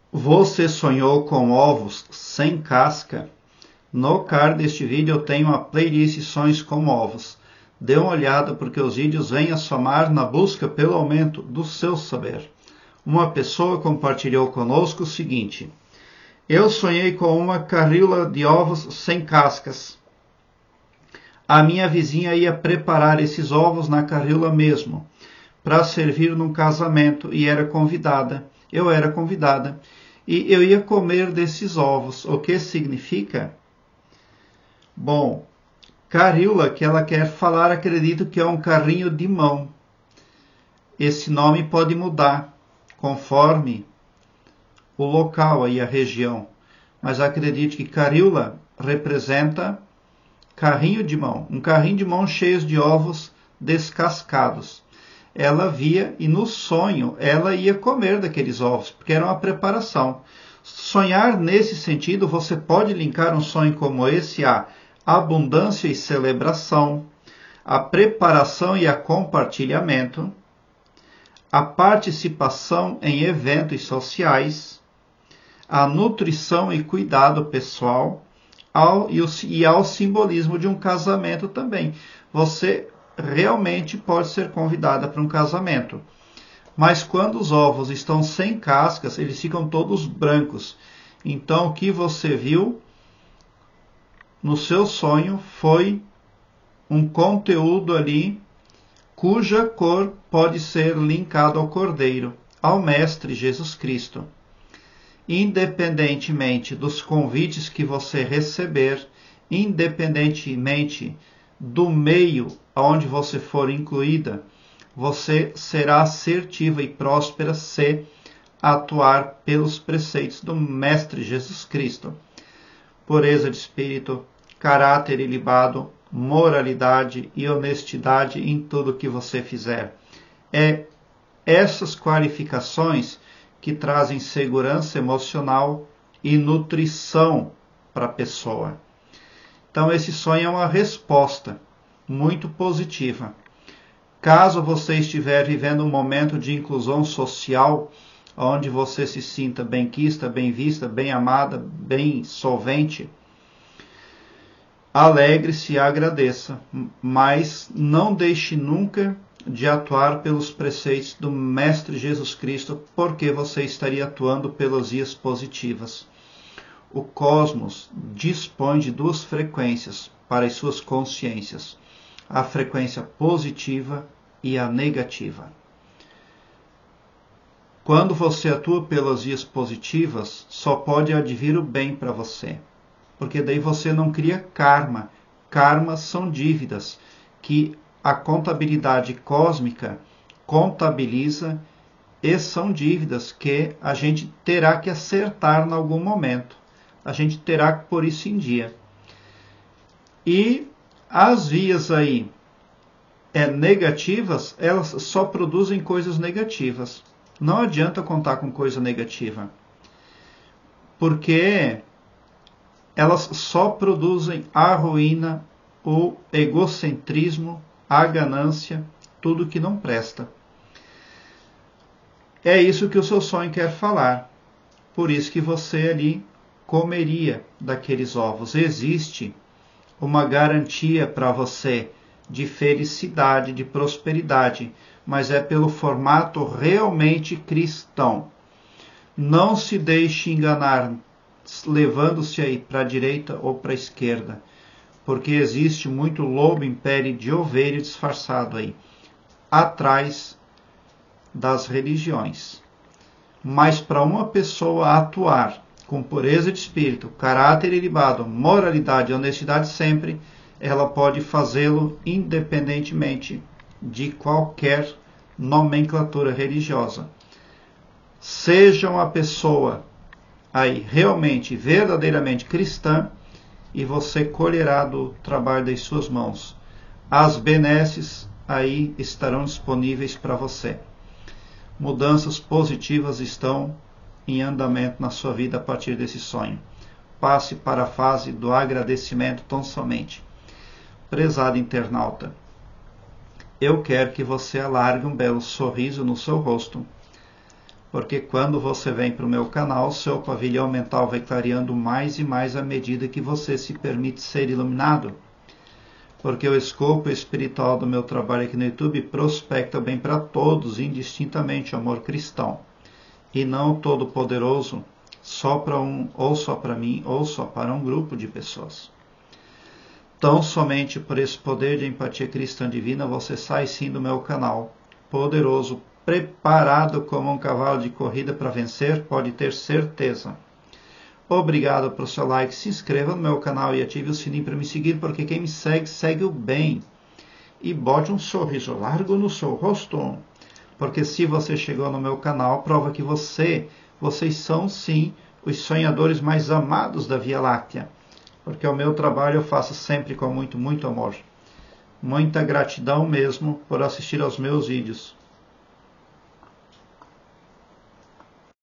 Você sonhou com ovos sem casca? No card deste vídeo eu tenho uma playlist Sonhos com Ovos. Dê uma olhada porque os vídeos vêm a somar na busca pelo aumento do seu saber. Uma pessoa compartilhou conosco o seguinte: eu sonhei com uma carriola de ovos sem cascas. A minha vizinha ia preparar esses ovos na carriola mesmo, para servir num casamento e era convidada. Eu era convidada e eu ia comer desses ovos. O que significa? Bom, carriola, que ela quer falar, acredito que é um carrinho de mão. Esse nome pode mudar conforme o local e a região, mas acredito que carriola representa carrinho de mão, um carrinho de mão cheio de ovos descascados. Ela via e no sonho ela ia comer daqueles ovos, porque era uma preparação. Sonhar nesse sentido, você pode linkar um sonho como esse a abundância e celebração, a preparação e a compartilhamento, a participação em eventos sociais, a nutrição e cuidado pessoal e ao simbolismo de um casamento também. Você realmente pode ser convidada para um casamento. Mas quando os ovos estão sem cascas, eles ficam todos brancos. Então o que você viu no seu sonho foi um conteúdo ali cuja cor pode ser linkado ao Cordeiro, ao Mestre Jesus Cristo. Independentemente dos convites que você receber, independentemente do meio onde você for incluída, você será assertiva e próspera se atuar pelos preceitos do Mestre Jesus Cristo. Pureza de espírito, caráter ilibado, moralidade e honestidade em tudo que você fizer. É essas qualificações que trazem segurança emocional e nutrição para a pessoa. Então esse sonho é uma resposta muito positiva. Caso você estiver vivendo um momento de inclusão social, onde você se sinta bem-quista, bem vista, bem amada, bem solvente, alegre-se e agradeça, mas não deixe nunca de atuar pelos preceitos do Mestre Jesus Cristo, porque você estaria atuando pelas vias positivas. O cosmos dispõe de duas frequências para as suas consciências: a frequência positiva e a negativa. Quando você atua pelas vias positivas, só pode advir o bem para você, porque daí você não cria karma. Karmas são dívidas que a contabilidade cósmica contabiliza e são dívidas que a gente terá que acertar em algum momento. A gente terá que pôr isso em dia. E as vias aí negativas, elas só produzem coisas negativas. Não adianta contar com coisa negativa, porque elas só produzem a ruína, o egocentrismo, a ganância, tudo que não presta. É isso que o seu sonho quer falar. Por isso que você ali comeria daqueles ovos. Existe uma garantia para você de felicidade, de prosperidade, mas é pelo formato realmente cristão. Não se deixe enganar levando-se aí para a direita ou para a esquerda, porque existe muito lobo em pele de ovelha disfarçado aí, atrás das religiões. Mas para uma pessoa atuar com pureza de espírito, caráter ilibado, moralidade e honestidade sempre, ela pode fazê-lo independentemente de qualquer nomenclatura religiosa. Seja uma pessoa aí realmente, verdadeiramente cristã, e você colherá do trabalho das suas mãos. As benesses aí estarão disponíveis para você. Mudanças positivas estão em andamento na sua vida a partir desse sonho. Passe para a fase do agradecimento tão somente. Prezado internauta, eu quero que você alargue um belo sorriso no seu rosto, porque quando você vem para o meu canal, seu pavilhão mental vai clareando mais e mais à medida que você se permite ser iluminado. Porque o escopo espiritual do meu trabalho aqui no YouTube prospecta o bem para todos, indistintamente, o amor cristão. E não o todo-poderoso, só para um, ou só para mim, ou só para um grupo de pessoas. Tão somente por esse poder de empatia cristã divina, você sai sim do meu canal, poderoso, preparado como um cavalo de corrida para vencer, pode ter certeza. Obrigado pelo seu like, se inscreva no meu canal e ative o sininho para me seguir, porque quem me segue, segue o bem. E bote um sorriso largo no seu rosto, porque se você chegou no meu canal, prova que vocês são sim os sonhadores mais amados da Via Láctea, porque o meu trabalho eu faço sempre com muito, muito amor. Muita gratidão mesmo por assistir aos meus vídeos.